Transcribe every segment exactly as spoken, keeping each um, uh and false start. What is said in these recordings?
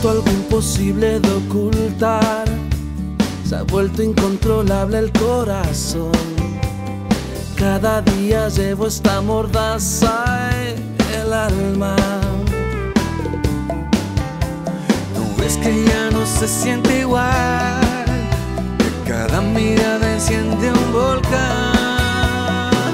vuelto algo imposible de ocultar. Se ha vuelto incontrolable el corazón. Cada día llevo esta mordaza en el alma. ¿No ves que ya no se siente igual? Que cada mirada enciende un volcán.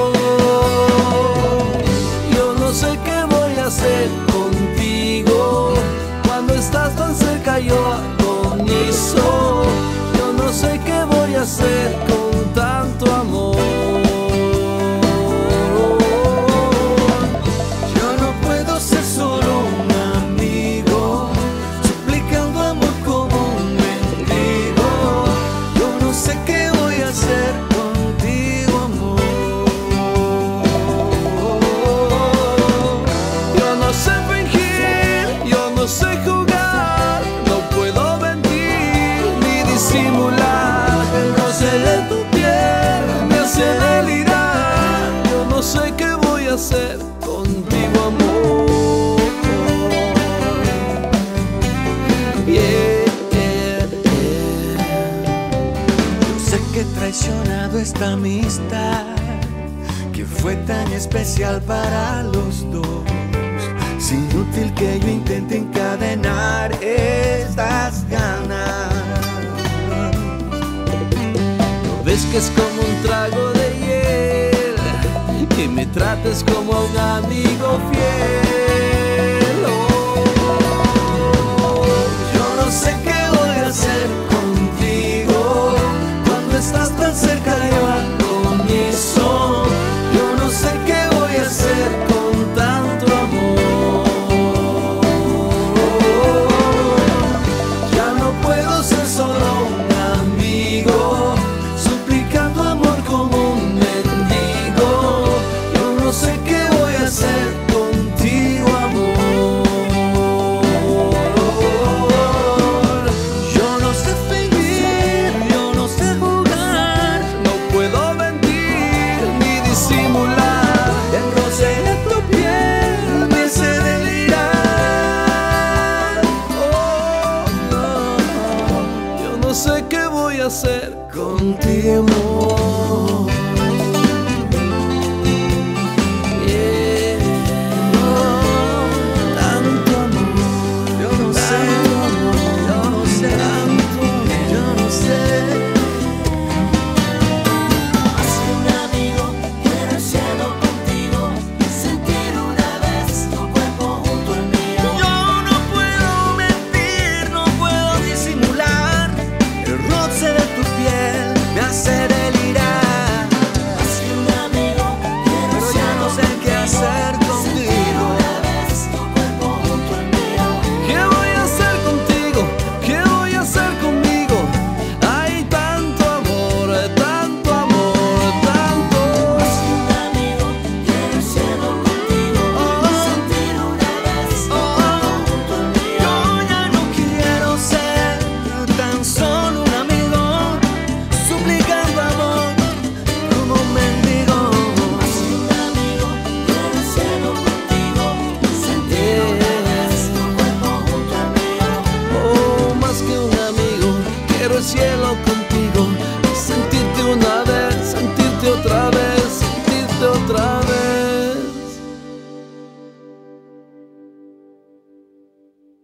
Oh, yo no sé qué voy a hacer contigo cuando estás tan cerca, yo agonizo. Yo no sé qué voy a hacer con tanto amor. Yo no puedo ser solo un amigo, suplicando amor como un mendigo. Yo no sé qué voy a hacer contigo, amor. Yo no sé fingir, yo no sé jugar, no puedo mentir ni disimular. El roce de tu piel me hace delirar. Yo no sé qué voy a hacer contigo, amor. Yeah, yeah, yeah. Yo sé que he traicionado esta amistad que fue tan especial para los dos. Es inútil que yo intente encadenar estas ganas. ¿No ves que es como un trago de hiel? Que me trates como a un amigo fiel. Oh, yo no sé qué voy a hacer contigo cuando estás tan cerca, yo agonizo.